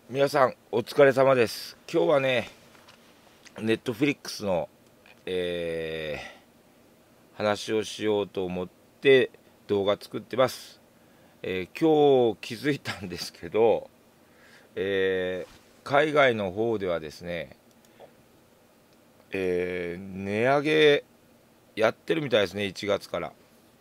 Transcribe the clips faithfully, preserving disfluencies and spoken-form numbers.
皆さんお疲れ様です。今日はね、ネットフリックスの、えー話をしようと思って動画作ってます。えー今日気づいたんですけど、えー海外の方ではですね、えー値上げやってるみたいですね、いちがつから。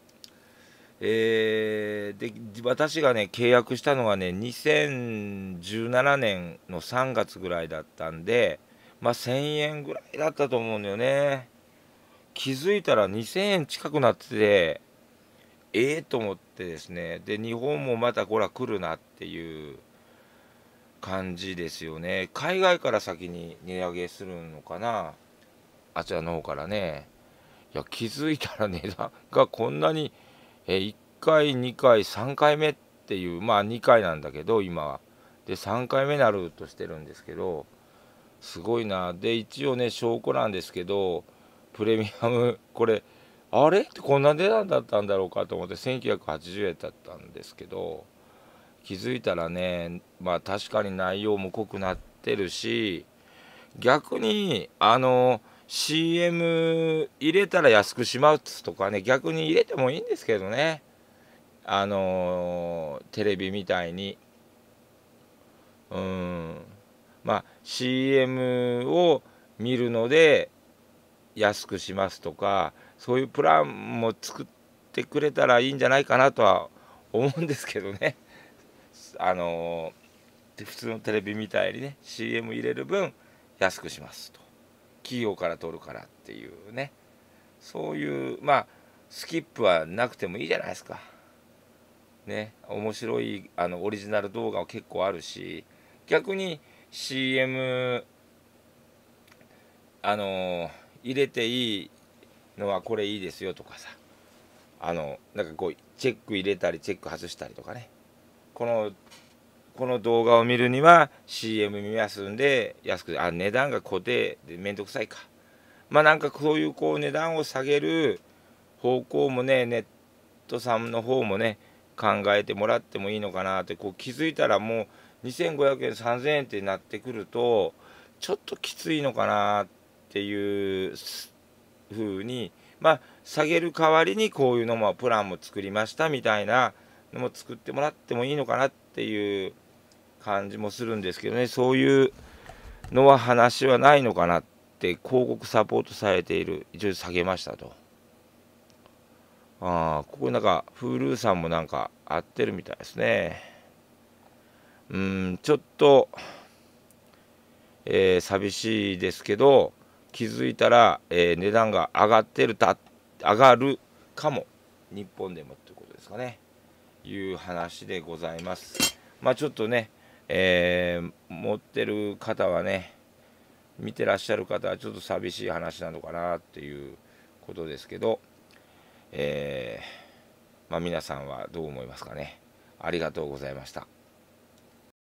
えーで私がね契約したのがねにせんじゅうななねんのさんがつぐらいだったんで、まあせんえんぐらいだったと思うんだよね。気づいたらにせんえん近くなってて、ええー、と思ってですね。で日本もまたこら来るなっていう感じですよね。海外から先に値上げするのかな、あちらの方からね。いや気づいたら値段がこんなに、えいっかいにかいさんかいめっていう、まあにかいなんだけど今は。でさんかいめになるとしてるんですけど、すごいな。で一応ね証拠なんですけど、プレミアムこれあれってこんな値段だったんだろうかと思ってせんきゅうひゃくはちじゅうえんだったんですけど、気づいたらね、まあ確かに内容も濃くなってるし、逆にあの シーエム 入れたら安くしますとかね、逆に入れてもいいんですけどね、あのテレビみたいに。うん、まあ シーエム を見るので安くしますとか、そういうプランも作ってくれたらいいんじゃないかなとは思うんですけどね。あの普通のテレビみたいにね シーエム 入れる分安くしますと、企業から取るからっていうね、そういうまあスキップはなくてもいいじゃないですかね。面白いあのオリジナル動画は結構あるし、逆に シーエム あの入れていいのはこれいいですよとかさ、あのなんかこうチェック入れたりチェック外したりとかね、このこの動画を見るには シーエム 見ますんで安く、あ値段が固定でめんどくさいか、まあなんかそういうこう値段を下げる方向もね、ネットさんの方もね考えてもらってもいいのかなって、こう気づいたらもうにせんごひゃくえんさんぜんえんってなってくるとちょっときついのかなっていう風に、まあ下げる代わりにこういうのもプランも作りましたみたいなのも作ってもらってもいいのかなっていう感じもするんですけどね。そういうのは話はないのかなって、広告サポートされている、一応下げましたと。ああ、ここなんか Hulu さんもなんか合ってるみたいですね。うん、ちょっと、えー寂しいですけど、気づいたら、えー値段が上がってるた上がるかも、日本でもということですかね、いう話でございます。まあちょっとね、えー持ってる方はね、見てらっしゃる方はちょっと寂しい話なのかなっていうことですけど、えーまあ、皆さんはどう思いますかね。ありがとうございました。